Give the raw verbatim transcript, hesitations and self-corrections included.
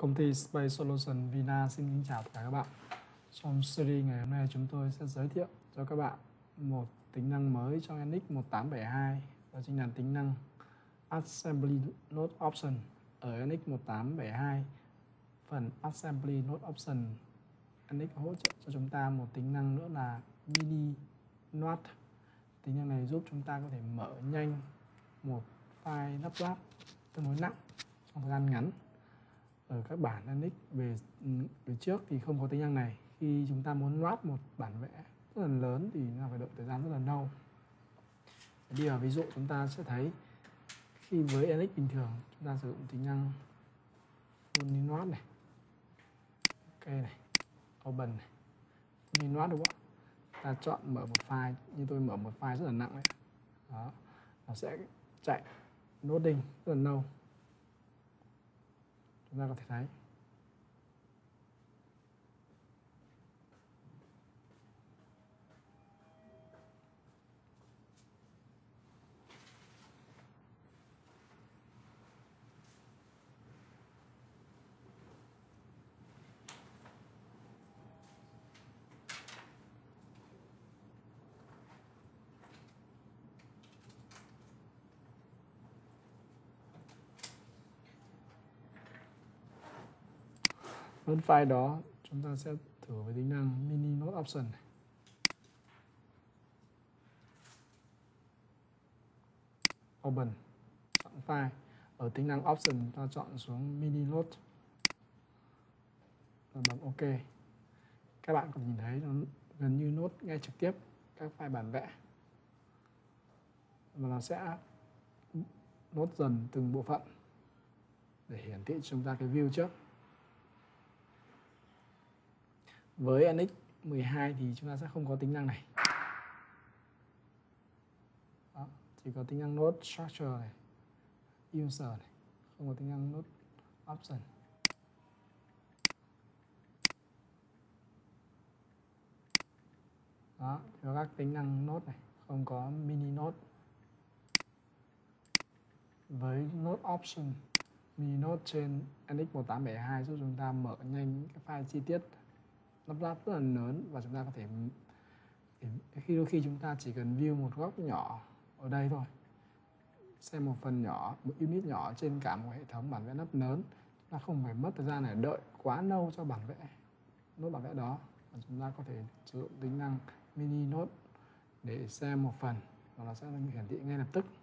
Công ty Space Solution Vina xin kính chào tất cả các bạn. Trong series ngày hôm nay chúng tôi sẽ giới thiệu cho các bạn một tính năng mới trong en ích một tám bảy hai, đó chính là tính năng Assembly Node Option. Ở en ích một tám bảy hai, phần Assembly Node Option, en ích hỗ trợ cho chúng ta một tính năng nữa là Mini Node. Tính năng này giúp chúng ta có thể mở nhanh một file lắp ráp tương đối nặng trong thời gian ngắn. Ở các bản en ích về, về trước thì không có tính năng này. Khi chúng ta muốn load một bản vẽ rất là lớn thì là phải đợi thời gian rất là lâu. Đi vào ví dụ chúng ta sẽ thấy khi với en ích bình thường chúng ta sử dụng tính năng Full Node này, ok này, Open này, Full Node đúng không ạ? Ta chọn mở một file, như tôi mở một file rất là nặng đấy. Đó, nó sẽ chạy loading rất là lâu. Chúng ta có thể thấy với file đó. Chúng ta sẽ thử với tính năng Mini Node Option này. Open, chọn file. Ở tính năng Option ta chọn xuống Mini Node và bấm OK. Các bạn có nhìn thấy nó gần như nốt ngay trực tiếp các file bản vẽ, và nó sẽ nốt dần từng bộ phận để hiển thị chúng ta cái view trước. Với en ích mười hai thì chúng ta sẽ không có tính năng này. Đó, chỉ có tính năng node structure này, user này, không có tính năng node option. Đó, có các tính năng node này, không có mini node. Với node option, mini node trên en ích một tám bảy hai giúp chúng ta mở nhanh cái file chi tiết lắp ráp rất là lớn, và chúng ta có thể khi đôi khi chúng ta chỉ cần view một góc nhỏ ở đây thôi, xem một phần nhỏ, một unit nhỏ trên cả một hệ thống bản vẽ rất lớn, ta không phải mất thời gian để đợi quá lâu cho bản vẽ nốt bản vẽ đó. Và chúng ta có thể sử dụng tính năng mini node để xem một phần và nó sẽ hiển thị ngay lập tức.